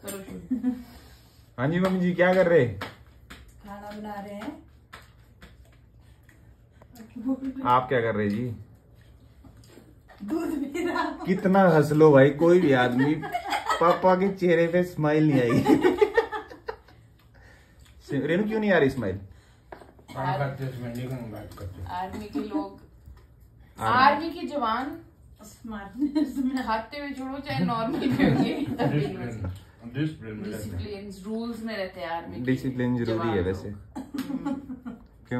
करो शुरू। हाँ जी मम्मी जी, क्या कर रहे? खाना बना रहे हैं। आप क्या कर रहे जी? दूध पी रहा हूं। कितना हंस लो भाई, कोई भी आदमी पापा के चेहरे पे स्माइल नहीं आई। रेनू क्यों नहीं आ रही स्माइल? आर्मी के लोग, आर्मी के जवान स्मार्टनेस में हाथते हुए छोड़ो, चाहे नॉर्मल डिसिप्लिन रूल्स में रहते हैं आर्मी। डिसिप्लिन जरूरी है वैसे। क्यों?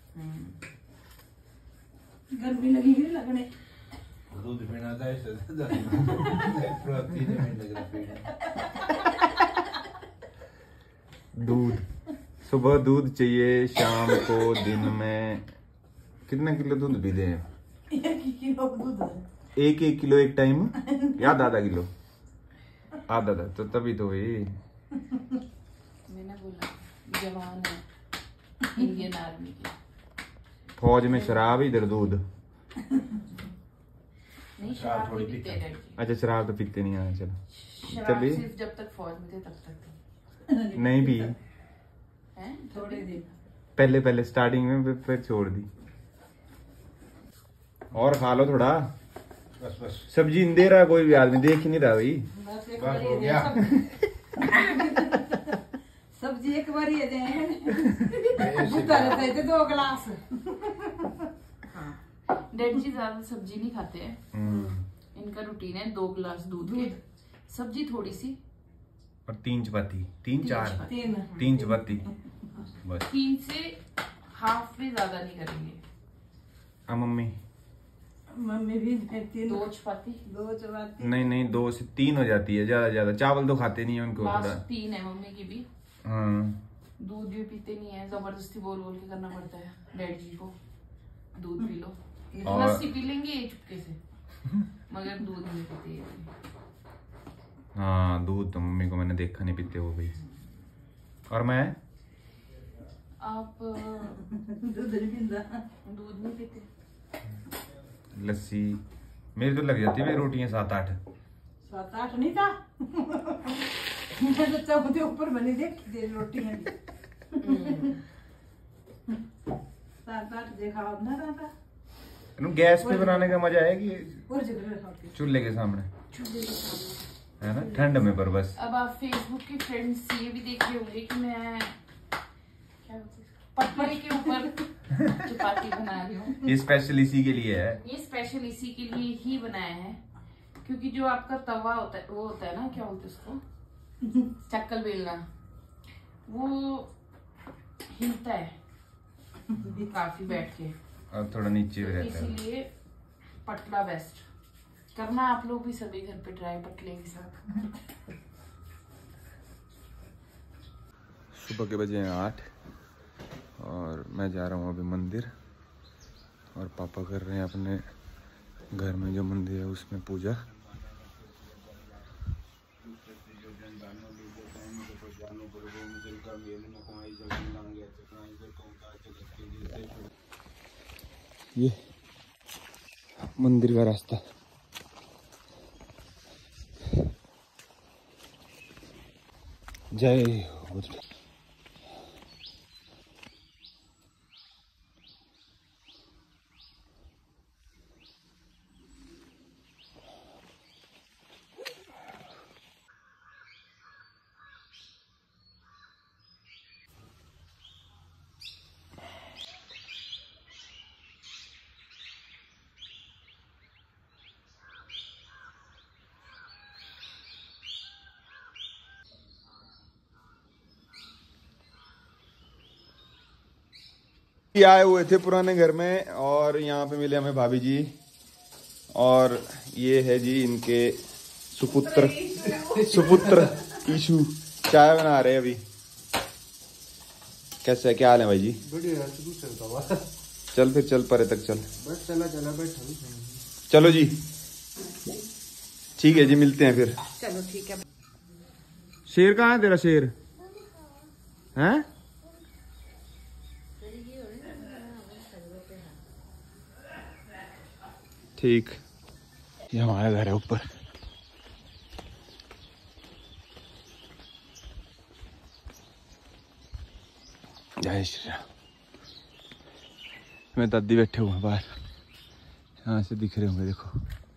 गर्मी लगी हुई लगने। दूध पीना था दूध सुबह दूध चाहिए, शाम को दिन में कितना किलो दूध पीते हैं? 1 किलो दूध। 1 किलो एक टाइम या आधा किलो? आधा तो तभी तो वही। मैंने बोला जवान है इंडियन आर्मी की। फौज में शराब, इधर दूध। नहीं, शराब नहीं पीते हैं। अच्छा शराब तो पीते नहीं है। चलो शराब सिर्फ जब तक फौज में थे तब तक थे। नहीं भी हैं? थोड़े दिन पहले स्टार्टिंग में, फिर छोड़ दी। और खा लो थोड़ा। बस सब्जी नहीं दे रहा कोई भी आदमी, देख ही नहीं रहा भाई। बस एक बस बार हो गया। सब्जी एक बार ये दे भूखा रहता है 2 गिलास। डैड जी ज्यादा सब्जी नहीं खाते हैं। इनका रूटीन है 2 गिलास दूध के, सब्जी थोड़ी सी और 3 चपाती, 3-4 3 चपाती बस। 3 से हाफ भी ज्यादा नहीं करेंगे। हाँ मम्मी। मम्मी भी 2 चपाती। 2 चपाती। नहीं 2 से 3 हो जाती है, ज्यादा चावल तो खाते नहीं है उनको बस थोड़ा। 3 है मम्मी की भी। हाँ दूध भी पीते नहीं है, जबरदस्ती बोल के करना पड़ता है डैड जी को, दूध पी लो। और- लस्सी पी लेंगे चुपके से, मगर दूध नहीं पीते ये। हाँ दूध तो मम्मी को मैंने देखा नहीं पीते हो भाई। और मैं आप दूध नहीं पीता। दूध नहीं पीते? लस्सी मेरी तो लग जाती है भाई रोटियां 7-8। 7-8 नहीं था। मैं तो चौथे ऊपर बनी देखी थी रोटियां। 7-8 देखा ना था। गैस पे बनाने का मजा है कि और जगह खाते। चूल्हे के सामने? चूल्हे के सामने है ना, ठंड में पर बस। अब आप फेसबुक के फ्रेंड्स ये भी देख रहे होंगे कि मैं क्या बोलते हैं, पटरे के ऊपर चपाती बना रही हूँ। ये स्पेशल इसी के लिए है। ये स्पेशल इसी के लिए ही बनाया है, क्योंकि जो आपका तवा होता है वो होता है ना, क्या बोलते हैं उसको, चक्कल बेलना, वो हिलता है काफी बैठ के, और थोड़ा नीचे भी तो रहता है। इसीलिए पटला बेस्ट। करना आप लोग भी सभी घर पे ट्राई पटले के साथ। सुबह के बजे हैं 8 और मैं जा रहा हूँ अभी मंदिर, और पापा कर रहे हैं अपने घर में जो मंदिर है उसमें पूजा। ये मंदिर का रास्ता। जय हो। आए हुए थे पुराने घर में और यहाँ पे मिले हमें भाभी जी, और ये है जी इनके सुपुत्र ईशु। चाय बना रहे हैं अभी। कैसे है, क्या हाल है भाई जी? बढ़िया तू चलता हुआ। चल फिर चल परे तक चल। बस चला बैठा। चलो जी ठीक है जी, मिलते हैं फिर। चलो ठीक है। शेर कहाँ है तेरा? शेर हैं? ठीक, ये हमारा घर है ऊपर। जय श्री राम। मैं दादी बैठे हुए हैं बाहर, यहाँ से दिख रहे होंगे, देखो।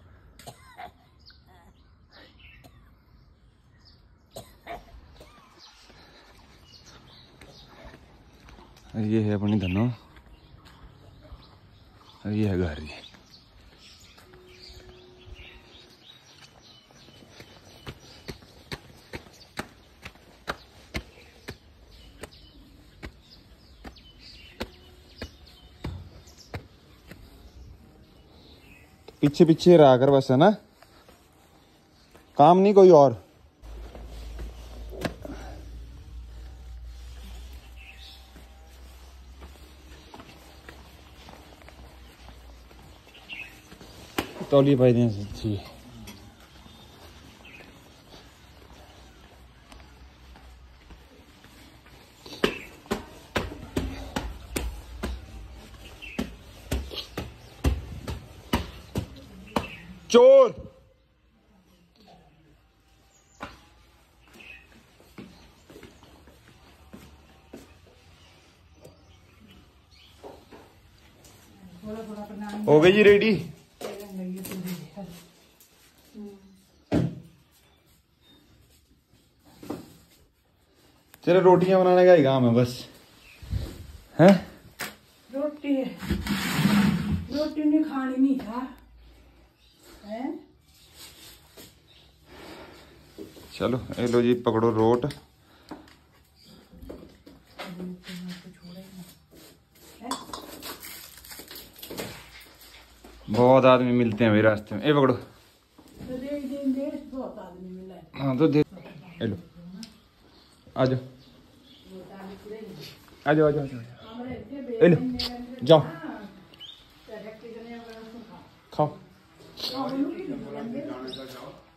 ये है अपनी धनो और ये है घर। ये पीछे पीछे रहा कर बस, है ना, काम नहीं कोई और। तौलिए भाई दें जी। चोर हो गई जी रेडी। तेरे रोटियां बनाने का ही काम है बस, है? रोटी नहीं खानी नहीं था, है? चलो ये लो जी, पकड़ो रोट। बहुत आदमी मिलते हैं भाई रास्ते में। ये पकड़ो। बहुत आदमी मिला है। हाँ तो दे। ये लो, आ जाओ आ जाओ आ जाओ। ये लो, जाओ खाओ।